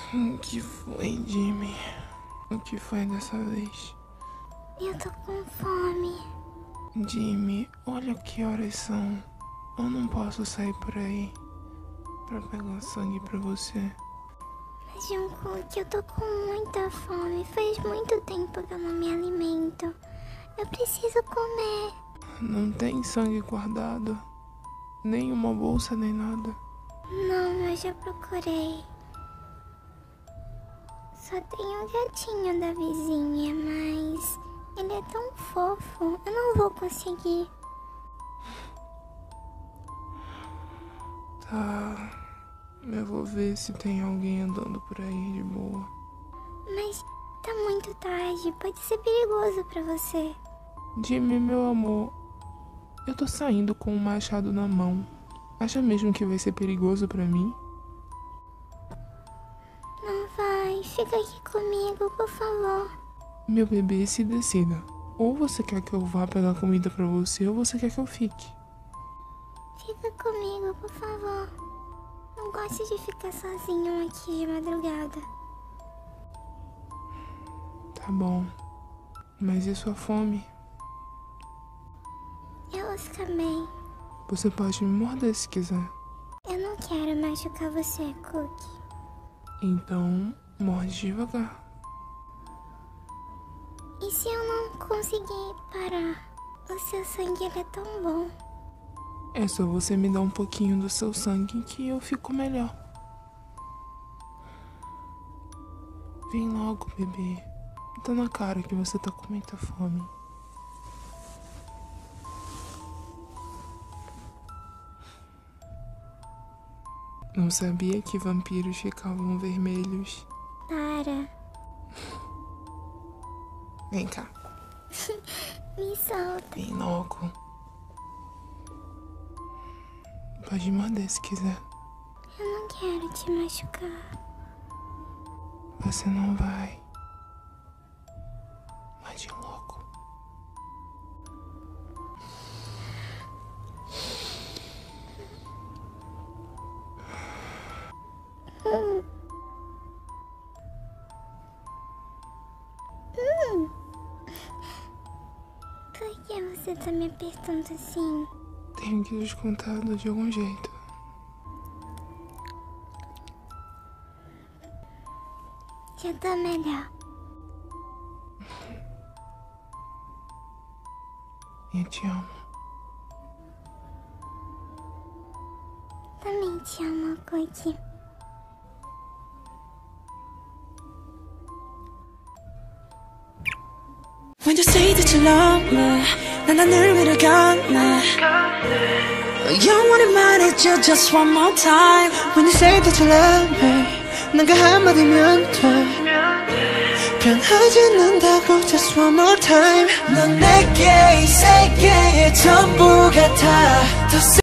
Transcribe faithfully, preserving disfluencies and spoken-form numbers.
O que foi, Jimmy? O que foi dessa vez? Eu tô com fome. Jimmy, olha que horas são. Eu não posso sair por aí pra pegar sangue pra você. Mas, Jungkook, eu tô com muita fome. Faz muito tempo que eu não me alimento. Eu preciso comer. Não tem sangue guardado? Nem uma bolsa, nem nada? Não, eu já procurei. Só tem um gatinho da vizinha, mas ele é tão fofo. Eu não vou conseguir. Tá, eu vou ver se tem alguém andando por aí de boa. Mas tá muito tarde, pode ser perigoso pra você. Jimmy, meu amor, eu tô saindo com um machado na mão. Acha mesmo que vai ser perigoso pra mim? Não vai, fica aqui comigo, por favor. Meu bebê, se decida. Ou você quer que eu vá pegar comida pra você, ou você quer que eu fique. Fica comigo, por favor. Não gosto de ficar sozinho aqui de madrugada. Tá bom. Mas e sua fome? Eu também. Você pode me morder se quiser. Eu não quero machucar você, Cookie. Então, morde devagar. E se eu não conseguir parar? O seu sangue ele é tão bom. É só você me dar um pouquinho do seu sangue que eu fico melhor. Vem logo, bebê. Tá na cara que você tá com muita fome. Não sabia que vampiros ficavam vermelhos. Para. Vem cá. Me solta. Vem logo. Pode morder se quiser. Eu não quero te machucar. Você não vai. Morde logo. Hum. Hum. Por que você tá me apertando assim? Tenho que descontá-lo de algum jeito. Já tá melhor. Eu te amo. Também te amo, Cookie. When you say that you love me, 난 하늘 위를 걷네. 영원히 말해줘 just one more time. When you say that you love me, 난 그 한마디면 돼. 변하지 않는다고 just one more time. 넌 내게 이 세계의 전부 같아.